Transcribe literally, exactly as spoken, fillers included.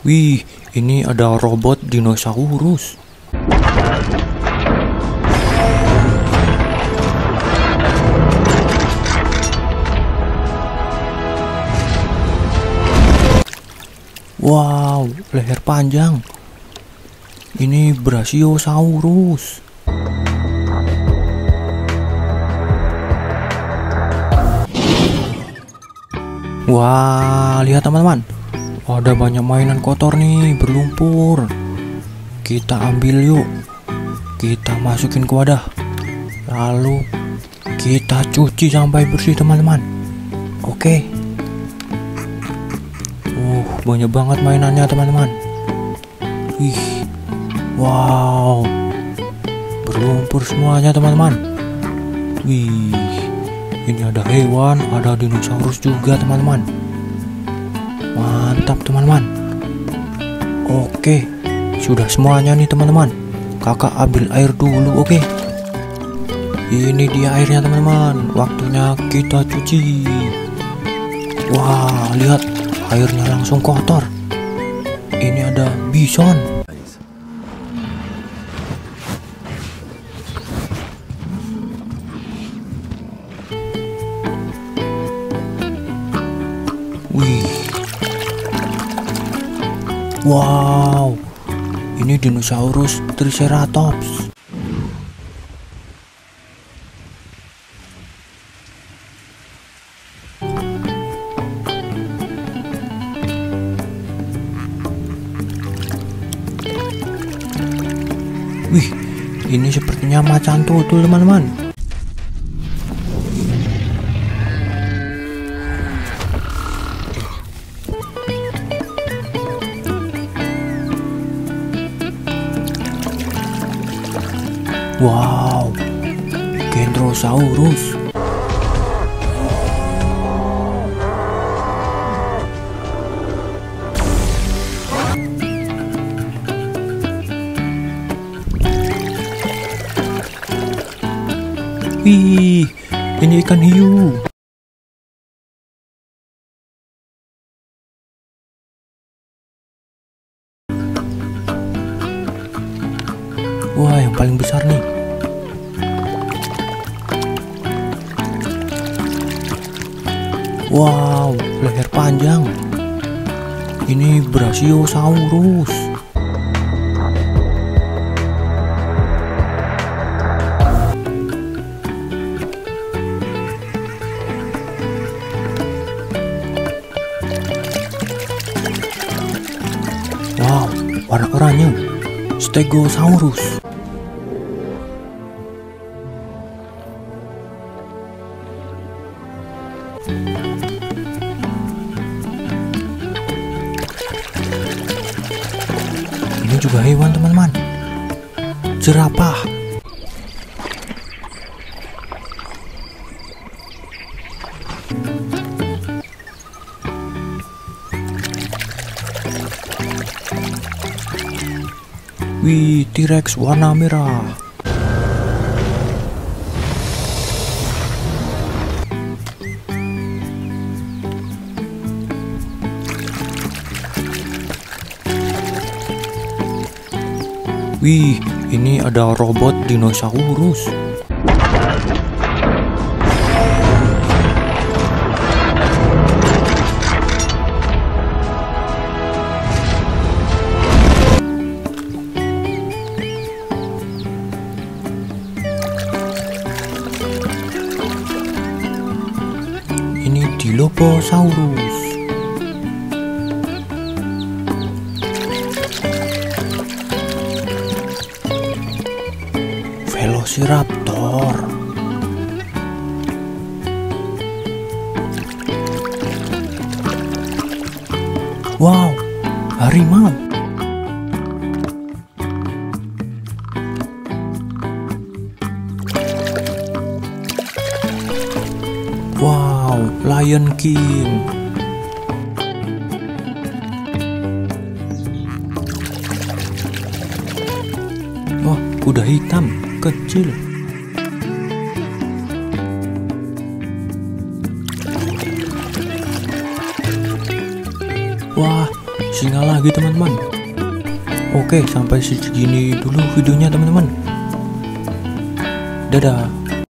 Wih, ini ada robot dinosaurus. Wow, leher panjang. Ini Brachiosaurus. Wah, lihat teman-teman. Ada banyak mainan kotor nih, berlumpur. Kita ambil yuk. Kita masukin ke wadah. Lalu kita cuci sampai bersih teman-teman. Oke. Uh, banyak banget mainannya teman-teman. Wih. Wow. Berlumpur semuanya teman-teman. Wih. Ini ada hewan, ada dinosaurus juga teman-teman. Mantap teman-teman. Oke, sudah semuanya nih teman-teman. Kakak ambil air dulu, oke. Ini dia airnya teman-teman. Waktunya kita cuci. Wah, lihat airnya langsung kotor. Ini ada bison. Wih. Wow. Ini dinosaurus Triceratops. Wih, ini sepertinya macan tutul teman-teman. Wow, Kentrosaurus. Wih, ini ikan hiu. Wah, yang paling besar nih. Wow, leher panjang. Ini Brachiosaurus. Wow, warna oranye. Stegosaurus. Ini juga hewan teman-teman. Jerapah. Wih, T-Rex warna merah. Wih, ini ada robot dinosaurus. Ini Dilophosaurus. Velociraptor. Wow, harimau. Wow, Lion King. Wah, kuda hitam kecil. Wah, singa lagi teman-teman. Oke, sampai segini dulu videonya teman-teman. Dadah.